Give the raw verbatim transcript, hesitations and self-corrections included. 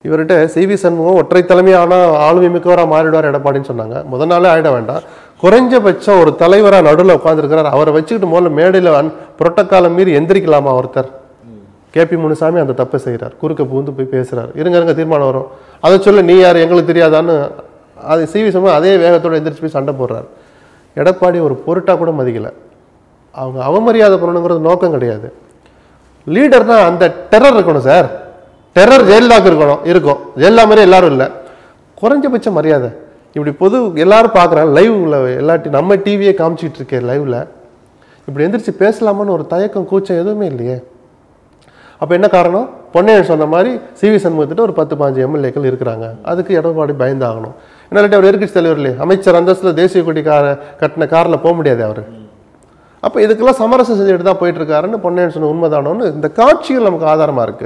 இவர்கிட்ட சிவி சண்முகம் ஒற்றை தலைமையான ஆளுமை மிக்கவராக மாறிடுவார் எடப்பாடின்னு சொன்னாங்க. முதல் நாளே ஆயிட வேண்டாம், குறைஞ்சபட்சம் ஒரு தலைவராக நடுவில் உட்காந்துருக்கிறார், அவரை வச்சுக்கிட்டு முதல்ல மேடையில் புரோட்டோக்காலம் மீறி எந்திரிக்கலாமா ஒருத்தர்? கேபி முனுசாமி அந்த தப்பை செய்கிறார், குறுக்க பூந்து போய் பேசுகிறார். இருங்க இருங்க தீர்மானம் வரும், அதை சொல்ல நீ யார் எங்களுக்கு தெரியாதான்னு அது சிவி சண்முகம் அதே வேகத்தோடு எந்திரிச்சு போய் சண்டை போடுறார். எடப்பாடி ஒரு பொருட்டாக கூட மதிக்கலை. அவங்க அவமரியாதை பண்ணணுங்கிறது நோக்கம் கிடையாது. லீடர்னா அந்த டெரர் இருக்கணும் சார், டெரர் ஜெயலலிதாவுக்கு இருக்கணும், இருக்கும். ஜெயலலிதா மாதிரி எல்லாரும் இல்லை, குறைஞ்சபட்ச மரியாதை. இப்படி பொது எல்லாரும் பார்க்குறாங்க லைவ்ல, எல்லாட்டி நம்ம டிவியே காமிச்சிட்டு இருக்கேன் லைவ்ல, இப்படி எந்திரிச்சு பேசலாமான்னு ஒரு தயக்கம் கூச்சம் எதுவுமே இல்லையே. அப்போ என்ன காரணம்? பொன்னையன் சொன்ன மாதிரி சிவி சண்முகத்திட்ட ஒரு பத்து பாஞ்சு எம்எல்ஏக்கள் இருக்கிறாங்க, அதுக்கு எடப்பாடி பயந்தாகணும். என்னாட்டி அவர் எதிர்க்கட்சி தலைவர் இல்லையே, அமைச்சர் அந்தஸ்தில் தேசிய கொடி கார கட்டின காரில் போக முடியாது அவர். அப்போ இதுக்கெல்லாம் சமரசம் செஞ்சுட்டு தான் போயிட்டு இருக்காருன்னு பொன்னையன் சொன்ன உண்மைதானோன்னு இந்த காட்சிகள் நமக்கு ஆதாரமாக இருக்குது.